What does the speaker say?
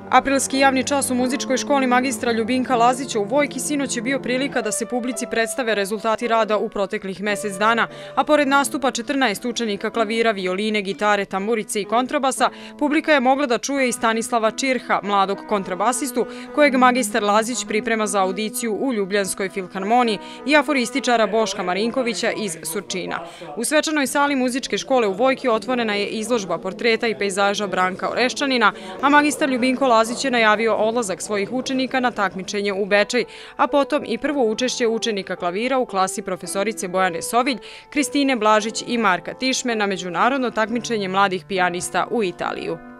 Aprilski javni čas u muzičkoj školi magistra Ljubinka Lazića u Vojki sinoć je bio prilika da se publici predstave rezultati rada u proteklih mesec dana, a pored nastupa 14 učenika klavira, violine, gitare, tamburice i kontrabasa, publika je mogla da čuje i Stanislava Čirha, mladog kontrabasistu, kojeg magistar Lazić priprema za audiciju u Ljubljanskoj filharmoniji, i aforističara Boška Marinkovića iz Surčina. U svečanoj sali muzičke škole u Vojki otvorena je izložba portreta i pejzaža Branka Oreščanina, a magistar Ljubinko Lazić je najavio odlazak svojih učenika na takmičenje u Bečej, a potom i prvo učešće učenika klavira u klasi profesorice Bojane Sovilj, Kristine Blažić i Marka Tišme na međunarodno takmičenje mladih pijanista u Italiju.